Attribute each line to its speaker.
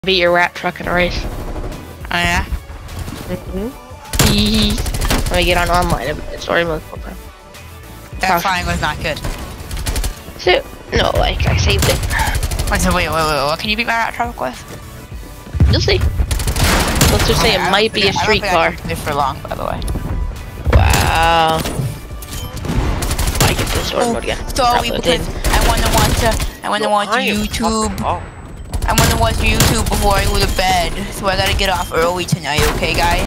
Speaker 1: Beat your rat truck in a race.
Speaker 2: Oh yeah?
Speaker 1: Let me get on online and story mode full time.
Speaker 2: That flying was not good.
Speaker 1: So, no, like, I saved it.
Speaker 2: Wait, what can you beat my rat truck with?
Speaker 1: You'll see. Let's just say it might be a street car.
Speaker 2: I don't think I can do this for long, by the way.
Speaker 1: Wow. I get this story mode again.
Speaker 2: Sorry, because I want to watch YouTube. I want to watch YouTube before I go to bed, so I gotta get off early tonight, okay guys?